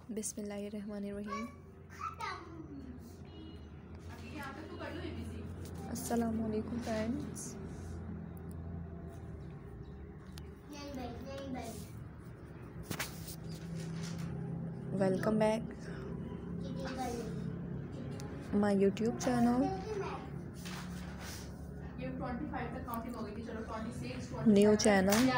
बिस्मिल्लाहिर्रहमानिर्रहीम। अस्सलामुअलैकुम friends. Welcome back my YouTube channel. New channel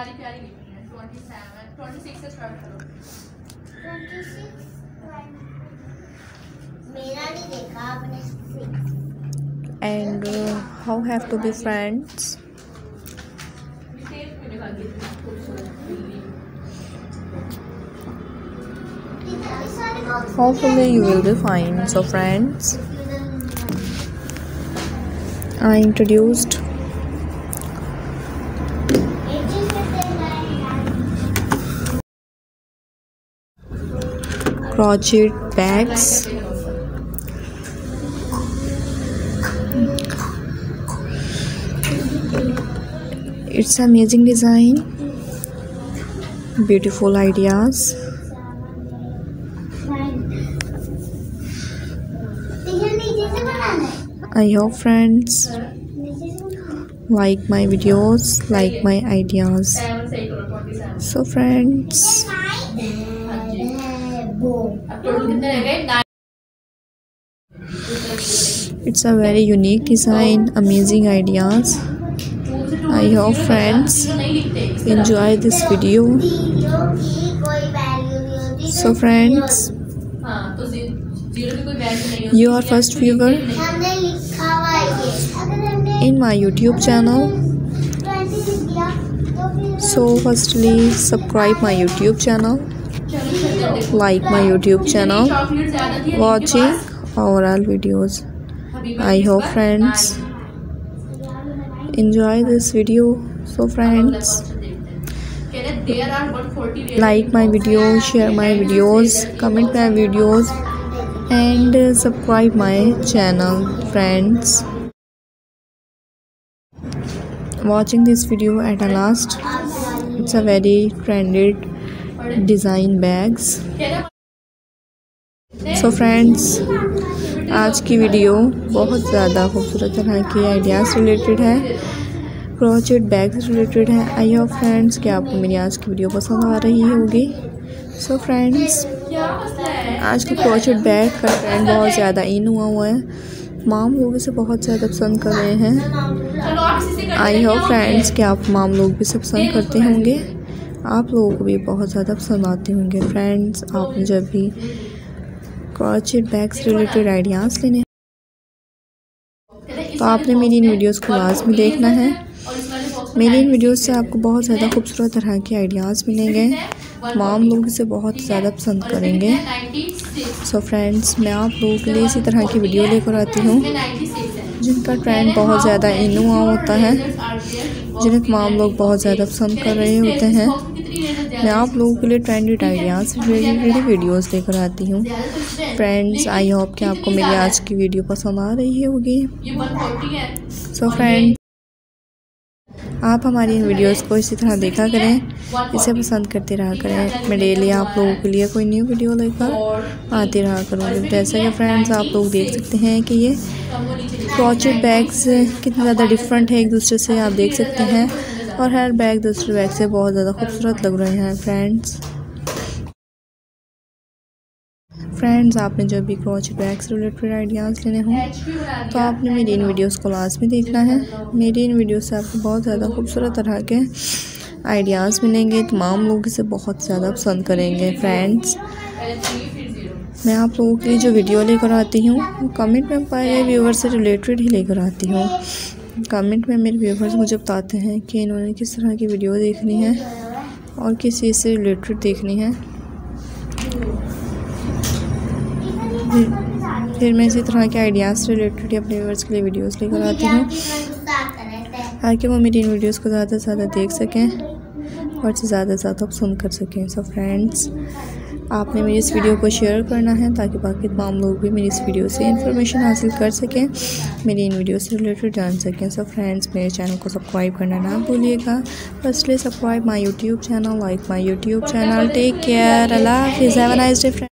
and how have to be friends. Hopefully you will be fine. So friends, I introduced crochet bags. It's amazing design, beautiful ideas. I hope friends like my videos, like my ideas. So friends, it's a very unique design, amazing ideas. I hope friends enjoy this video. So friends, you are first viewer in my YouTube channel. So firstly, subscribe my YouTube channel, like my YouTube channel, watching overall videos. I hope friends enjoy this video. So friends, like my video, share my videos, comment my videos, and subscribe my channel. Friends, watching this video at the last, it's a very trended design bags. So friends, आज की video बहुत ज़्यादा खूबसूरत तरह की ideas related है, crochet bags related है। I hope friends कि आपको मेरी आज की वीडियो पसंद आ रही होगी। सो फ्रेंड्स, आज के क्रोचेट बैग का ट्रेंड बहुत ज़्यादा इन हुआ है, माम लोग इसे बहुत ज़्यादा पसंद कर रहे हैं। आई होप फ्रेंड्स कि आप माम लोग भी इसे पसंद करते होंगे, आप लोगों को भी बहुत ज़्यादा पसंद आते होंगे। फ्रेंड्स, आपने जब भी क्रोचेट बैग्स रिलेटेड आइडियाज़ लेने तो आपने मेरी इन वीडियोस को लाजमी देखना है। मेरी इन वीडियोस से आपको बहुत ज़्यादा खूबसूरत तरह के आइडियाज़ मिलेंगे, माम लोग इसे बहुत ज़्यादा पसंद करेंगे। सो फ्रेंड्स, मैं आप लोगों के लिए इसी तरह की वीडियो लेकर आती हूँ जिनका ट्रेंड बहुत ज़्यादा इन हुआ होता है, जिन्हें तमाम लोग बहुत ज़्यादा पसंद कर रहे होते हैं। मैं आप लोगों के लिए ट्रेंडेड आइडियाज़ रिलेटेड वीडियोस लेकर आती हूँ। फ्रेंड्स, आई होप कि आपको मेरी आज की वीडियो पसंद आ रही होगी। सो फ्रेंड्स, आप हमारी इन वीडियोस को इसी तरह देखा करें, इसे पसंद करते रहा करें। मैं डेली आप लोगों के लिए कोई न्यू वीडियो लेकर आती रहा करूँगी। जैसा कि फ्रेंड्स आप लोग देख सकते हैं कि ये क्रोचेट बैग्स कितने ज़्यादा डिफरेंट है एक दूसरे से, आप देख सकते हैं, और हर बैग दूसरे बैग से बहुत ज़्यादा खूबसूरत लग रहे हैं। फ्रेंड्स, आपने जब भी क्रोचेट बैग्स रिलेटेड आइडियाज़ लेने हों तो आपने मेरी इन वीडियोस को लाजमी देखना है। मेरी इन वीडियोस से आपको बहुत ज़्यादा खूबसूरत तरह के आइडियाज़ मिलेंगे, तमाम लोग इसे बहुत ज़्यादा पसंद करेंगे। फ्रेंड्स, मैं आप लोगों के लिए जो वीडियो लेकर आती हूँ वो कमेंट में पाए व्यूवर से रिलेटेड ही लेकर आती हूँ। कमेंट में मेरे व्यूवर्स मुझे बताते हैं कि इन्होंने किस तरह की वीडियो देखनी है और किस चीज़ से रिलेटेड देखनी है। फिर मैं इसी तरह के आइडियाज़ रिलेटेड अपने व्यूवर्स के लिए वीडियोस लेकर आती हूँ ताकि वो मेरी इन वीडियोस को ज़्यादा से ज़्यादा देख सकें और ज़्यादा से ज़्यादा पसंद कर सकें। सो फ्रेंड्स, आपने मेरी इस वीडियो को शेयर करना है ताकि बाकी तमाम लोग भी मेरी इस वीडियो से इंफॉर्मेशन हासिल कर सकें, मेरी इन वीडियो से रिलेटेड जान सकें। सो फ्रेंड्स, मेरे चैनल को सब्सक्राइब करना ना भूलिएगा। Firstly subscribe my YouTube channel, like my YouTube channel. Take care, अल्लाह हाफिज़, हैव अ नाइस डे।